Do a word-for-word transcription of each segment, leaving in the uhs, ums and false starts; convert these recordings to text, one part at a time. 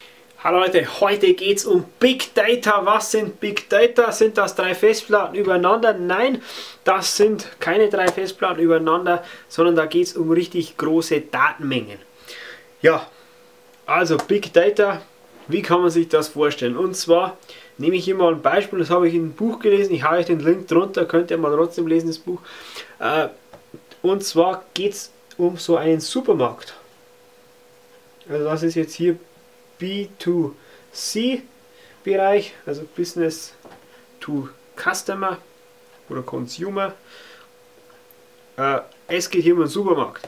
Hallo Leute, heute geht es um Big Data. Was sind Big Data? Sind das drei Festplatten übereinander? Nein, das sind keine drei Festplatten übereinander, sondern da geht es um richtig große Datenmengen. Ja, also Big Data, wie kann man sich das vorstellen? Und zwar nehme ich hier mal ein Beispiel, das habe ich in einem Buch gelesen, ich habe euch den Link drunter, könnt ihr mal trotzdem lesen, das Buch. Und zwar geht es um so einen Supermarkt. Also das ist jetzt hier B zwei C Bereich, also Business to Customer oder Consumer. Äh, es geht hier um einen Supermarkt.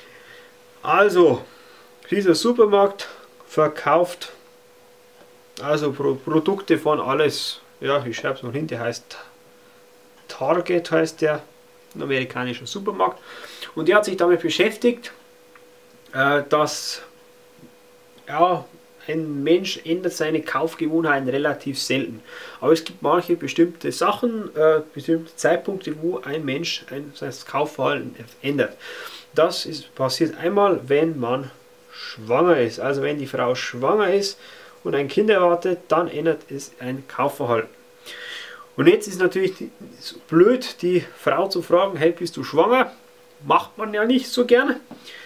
Also, dieser Supermarkt verkauft also Pro Produkte von alles. Ja, ich schreibe es noch hin, der heißt Target, heißt der, ein amerikanischer Supermarkt. Und der hat sich damit beschäftigt, äh, dass ja, ein Mensch ändert seine Kaufgewohnheiten relativ selten. Aber es gibt manche bestimmte Sachen, äh, bestimmte Zeitpunkte, wo ein Mensch ein, sein Kaufverhalten ändert. Das ist, passiert einmal, wenn man schwanger ist. Also wenn die Frau schwanger ist und ein Kind erwartet, dann ändert es ein Kaufverhalten. Und jetzt ist natürlich blöd, die Frau zu fragen, hey, bist du schwanger? Macht man ja nicht so gerne.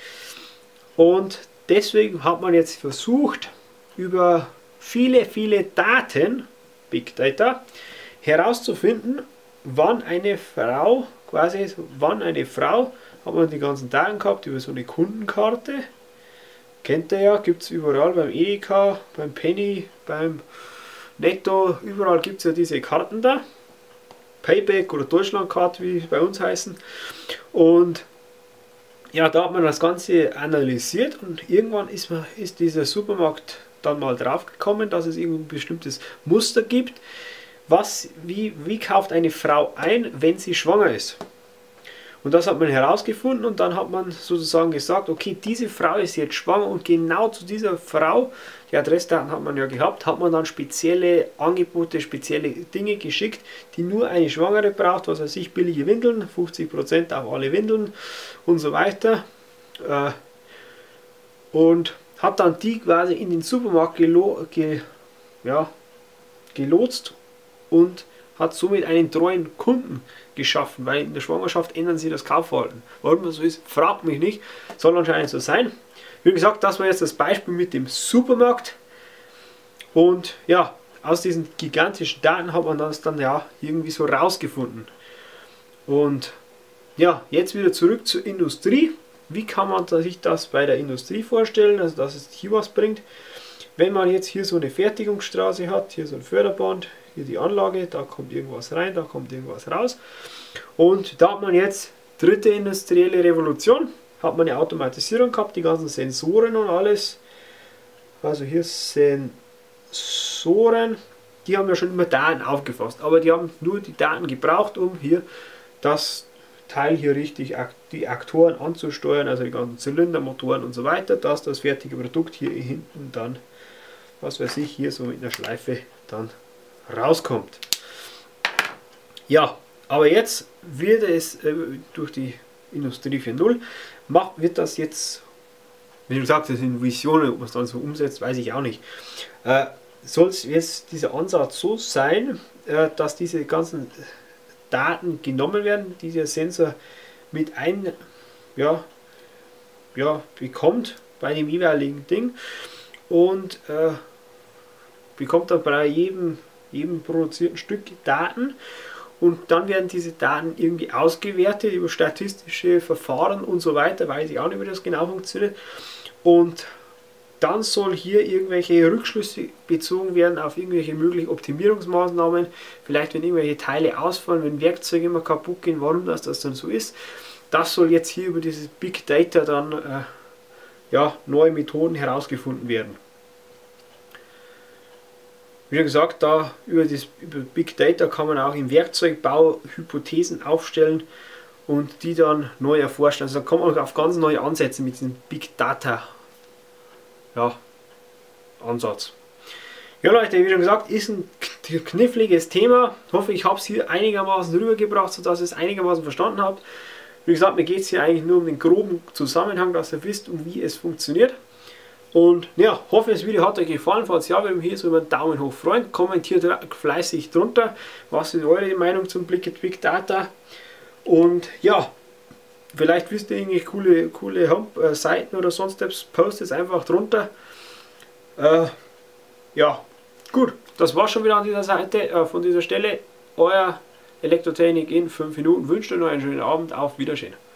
Und deswegen hat man jetzt versucht, über viele, viele Daten, Big Data, herauszufinden, wann eine Frau, quasi, wann eine Frau, hat man die ganzen Daten gehabt über so eine Kundenkarte, kennt ihr ja, gibt es überall beim Edeka, beim Penny, beim Netto, überall gibt es ja diese Karten da, Payback oder Deutschlandcard, wie sie bei uns heißen, und ja, da hat man das Ganze analysiert und irgendwann ist, man, ist dieser Supermarkt dann mal drauf gekommen, dass es ein bestimmtes Muster gibt. Was, wie, wie kauft eine Frau ein, wenn sie schwanger ist? Und das hat man herausgefunden und dann hat man sozusagen gesagt, okay, diese Frau ist jetzt schwanger und genau zu dieser Frau, die Adressdaten hat man ja gehabt, hat man dann spezielle Angebote, spezielle Dinge geschickt, die nur eine Schwangere braucht, was weiß ich, billige Windeln, fünfzig Prozent auf alle Windeln und so weiter. Und hat dann die quasi in den Supermarkt gelo ge ja, gelotst und hat somit einen treuen Kunden geschaffen, weil in der Schwangerschaft ändern sie das Kaufverhalten. Warum das so ist, fragt mich nicht, soll anscheinend so sein. Wie gesagt, das war jetzt das Beispiel mit dem Supermarkt und ja, aus diesen gigantischen Daten hat man das dann ja irgendwie so rausgefunden. Und ja, jetzt wieder zurück zur Industrie. Wie kann man sich das bei der Industrie vorstellen, also dass es hier was bringt? Wenn man jetzt hier so eine Fertigungsstraße hat, hier so ein Förderband, hier die Anlage, da kommt irgendwas rein, da kommt irgendwas raus. Und da hat man jetzt dritte industrielle Revolution, hat man eine Automatisierung gehabt, die ganzen Sensoren und alles. Also hier Sensoren, die haben ja schon immer Daten aufgefasst, aber die haben nur die Daten gebraucht, um hier das Teil hier richtig, die Aktoren anzusteuern, also die ganzen Zylinder, Motoren und so weiter, dass das fertige Produkt hier hinten dann, was weiß ich, hier so mit einer Schleife dann rauskommt. Ja, aber jetzt wird es äh, durch die Industrie vier Punkt null, macht, wird das jetzt, wie gesagt, das sind Visionen, ob man es dann so umsetzt, weiß ich auch nicht. Äh, soll es jetzt dieser Ansatz so sein, äh, dass diese ganzen Daten genommen werden, die der Sensor mit ein, ja, ja, bekommt bei dem jeweiligen Ding und äh, bekommt dann bei jedem, jedem produzierten Stück Daten und dann werden diese Daten irgendwie ausgewertet über statistische Verfahren und so weiter, weiß ich auch nicht, wie das genau funktioniert, und dann soll hier irgendwelche Rückschlüsse bezogen werden auf irgendwelche möglichen Optimierungsmaßnahmen, vielleicht wenn irgendwelche Teile ausfallen, wenn Werkzeuge immer kaputt gehen, warum das, das dann so ist. Das soll jetzt hier über dieses Big Data dann äh, ja, neue Methoden herausgefunden werden. Wie gesagt, da über, das, über Big Data kann man auch im Werkzeugbau Hypothesen aufstellen und die dann neu erforschen. Also da kommt man auf ganz neue Ansätze mit diesem Big Data. Ja, Ansatz. Ja Leute, wie schon gesagt, ist ein kniffliges Thema. Ich hoffe, ich habe es hier einigermaßen rübergebracht, sodass ihr es einigermaßen verstanden habt. Wie gesagt, mir geht es hier eigentlich nur um den groben Zusammenhang, dass ihr wisst, um wie es funktioniert. Und ja, hoffe, das Video hat euch gefallen. Falls ja, würde mich hier so über einen Daumen hoch freuen. Kommentiert fleißig drunter. Was ist eure Meinung zum Blickit Big Data? Und ja, vielleicht wisst ihr irgendwelche coole, coole Home äh, Seiten oder sonst etwas. Postet es einfach drunter. Äh, ja, gut. Das war schon wieder an dieser Seite. Äh, von dieser Stelle. Euer Elektrotechnik in fünf Minuten. Wünsche euch noch einen schönen Abend. Auf Wiedersehen.